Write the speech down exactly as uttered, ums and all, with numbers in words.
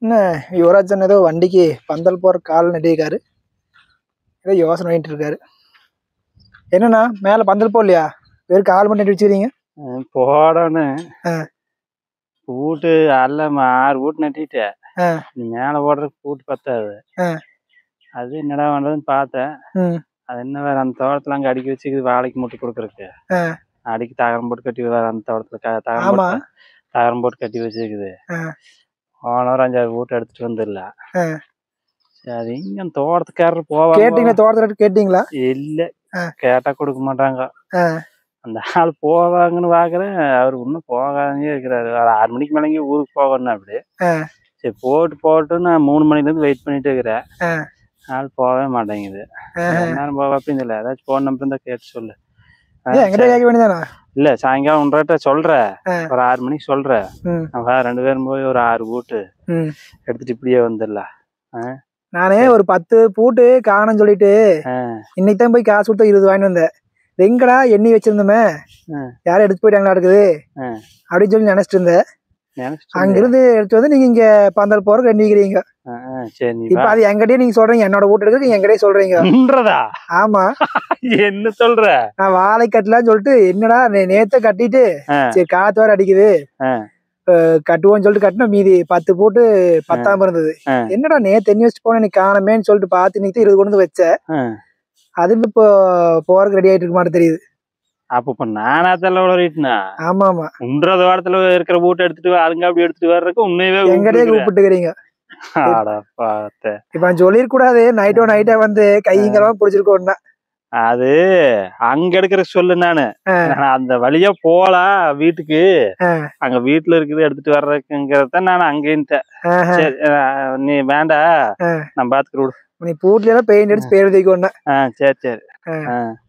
என்ன யுவராஜன் ஏதோ வண்டிக்கு பந்தல் போற கால் நட்டிருக்காரு. ஏதோ யோசனை பண்ணிட்டு இருக்காரு. என்னண்ணா மேல பந்தல் போடலையா? வெறும் கால் மட்டும் நட்டி வச்சுக்கிறீங்க. போடணும். பூட்டு அல்ல ஆறு பூட்டு நட்டிட்டு மேல போடுறதுக்கு பூட்டு பத்தாது. அது என்னடா பண்றதுன்னு பார்த்தேன். அது என்ன வேற அந்த தோட்டத்துல அங்க அடிக்கி வச்சுக்குது வாழைக்கு மூட்டை கொடுக்குறதுக்கு. அடிக்கி தகரம் போட்டு கட்டி வேற அந்த தோட்டத்துல தகரம் போட்டு தகரம் போட்டு கட்டி வச்சுக்குது. போனவர் அஞ்சாறு பூட்டு எடுத்துட்டு வந்துடல. சரி இங்க தோட்டத்துக்காரர் போவாங்க. கேட்டீங்களா? தோட்டத்துல கேட்டீங்களா? இல்ல கேட்டா கொடுக்க மாட்டாங்க. அந்த ஆள் போவாங்கன்னு பாக்குறேன். அவரு இன்னும் போகாதே இருக்கிறாரு. ஒரு ஆறு மணிக்கு மேலங்க ஊருக்கு போகணும். அப்படி சரி போட்டு போட்டு நான் மூணு மணில இருந்து வெயிட் பண்ணிட்டு இருக்கிறேன். ஆள் போகவே மாட்டேங்குது. நேரம் போக அப்படின்னு இல்லை. ஏதாச்சும் போன் நம்பர் இருந்தா கேட்டு சொல்லு. இல்ல சாயங்காலம் ஒன்றரை சொல்ற. ஒரு ஆறு மணிக்கு சொல்ற. ரெண்டு பேரும் போய் ஒரு ஆறு பூட்டு எடுத்துட்டு இப்படியே வந்துடலாம். நானே ஒரு பத்து பூட்டு காணும்னு சொல்லிட்டு இன்னைக்கு தான் போய் காசு கொடுத்தா இருபது வாங்கிட்டு வந்தேன். எங்கடா எண்ணி வச்சிருந்தோமே யாரும் எடுத்து போயிட்டாங்களா இருக்குது அப்படின்னு சொல்லி நினைச்சிட்டு இருந்தேன். அங்கிருந்து எடுத்து வந்து நீங்க இங்க பந்தல் போறதுக்கு எண்ணிக்கிறீங்க. இப்ப அது எங்கிட்டயே நீங்க சொல்றீங்க. என்னோட வீட்டு எடுக்க நீங்க எங்கிட்டயே சொல்றீங்க. ஆமா என்ன சொல்ற? நான் வாழை கட்டலான்னு சொல்லிட்டு என்னடா நேத்த கட்டிட்டு சரி காத்து வேற அடிக்குது கட்டுவோம்னு சொல்லிட்டு கட்டினா மீதி பத்து போட்டு பத்தாம இருந்தது. என்னடா நேத்து எண்ணி வச்சுட்டு போன நீ காணமேன்னு சொல்லிட்டு பாத்து நீங்க இருபது கொண்டு வந்து வச்ச. அது இப்போ போறதுக்கு ரெடி ஆயிட்டு இருக்க மாட்டேன் தெரியுது. அப்ப இப்ப நானாத்தா? ஆமா ஆமா உன்றது வாரத்துல இருக்கிற பூட்டை எடுத்துட்டு அதுங்க அப்படி எடுத்துட்டு வர்றதுக்கு உண்மையவே எங்கடையே கூப்பிட்டுக்கிறீங்க. இப்ப நான் சொல்லிருக்கூடாது. நைட்டோ நைட்டா வந்து கைங்கெல்லாம் பிடிச்சிருக்கோம்னா அது அங்க எடுக்கிற சொல்லு. நானு அந்த வழியா போலாம் வீட்டுக்கு. அங்க வீட்டுல இருக்குது எடுத்துட்டு வர்றதுக்குங்கிறத நான் அங்கேன்ட்டேன். சரி நீ வேண்டா நான் பாத்துக்கிறோம். நீ பூட்ல எல்லாம் பெயிண்ட் அடிச்சு பேர் தூக்கி. சரி சரி.